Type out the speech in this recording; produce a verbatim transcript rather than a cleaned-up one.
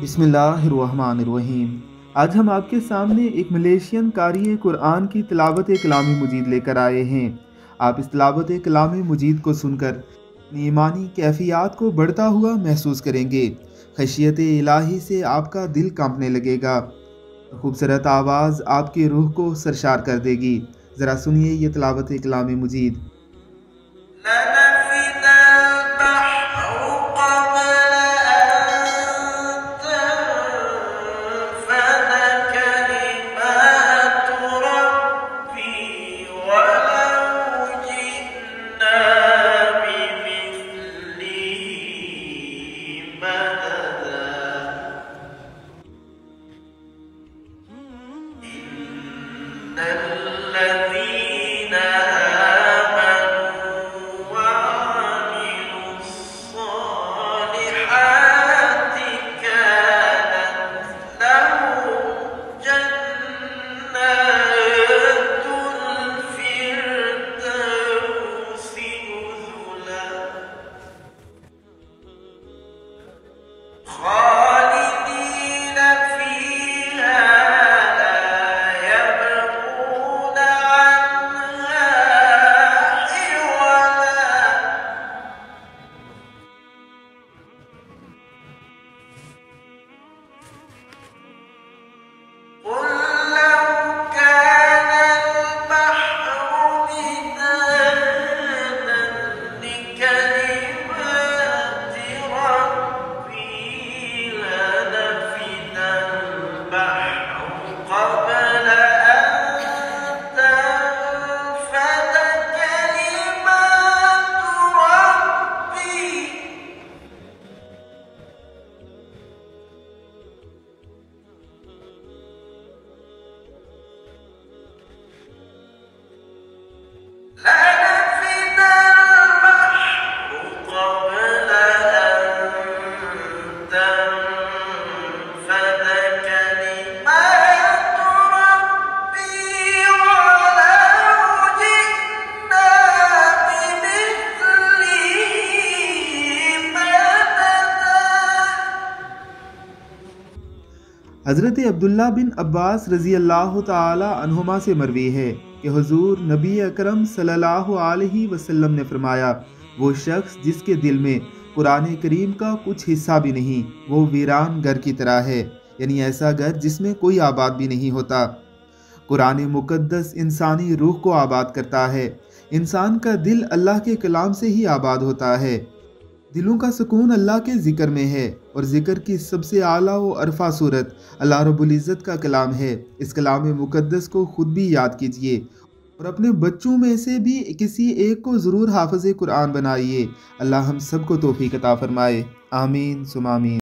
بسم اللہ الرحمن الرحیم۔ آج ہم آپ کے سامنے ایک ملیشین قاری قرآن کی تلاوت کلام مجید لے کر آئے ہیں۔ آپ اس تلاوت کلام مجید کو سن کر اپنی ایمانی کیفیات کو بڑھتا ہوا محسوس کریں گے۔ خشیت الہی سے آپ کا دل کانپنے لگے گا۔ خوبصورت آواز آپ کی روح کو سرشار کر دے گی۔ ذرا سنیے یہ تلاوت کلام مجید۔ الذين آمنوا وعملوا الصالحات كانت لهم جنات الفردوس نزلا خالدين فيها حضرت عبداللہ بن عباس رضی اللہ تعالی عنہما سے مروی ہے کہ حضور نبی اکرم صلی اللہ علیہ وسلم نے فرمایا، وہ شخص جس کے دل میں قرآن کریم کا کچھ حصہ بھی نہیں، وہ ویران گھر کی طرح ہے، یعنی ایسا گھر جس میں کوئی آباد بھی نہیں ہوتا۔ قرآن مقدس انسانی روح کو آباد کرتا ہے۔ انسان کا دل اللہ کے کلام سے ہی آباد ہوتا ہے۔ دلوں کا سکون اللہ کے ذکر میں ہے، اور ذکر کی سب سے اعلیٰ و عرفہ صورت اللہ رب العزت کا کلام ہے۔ اس کلام مقدس کو خود بھی یاد کیجئے اور اپنے بچوں میں سے بھی کسی ایک کو ضرور حافظ قرآن بنائیے۔ اللہ ہم سب کو توفیق عطا فرمائے۔ آمین ثم آمین۔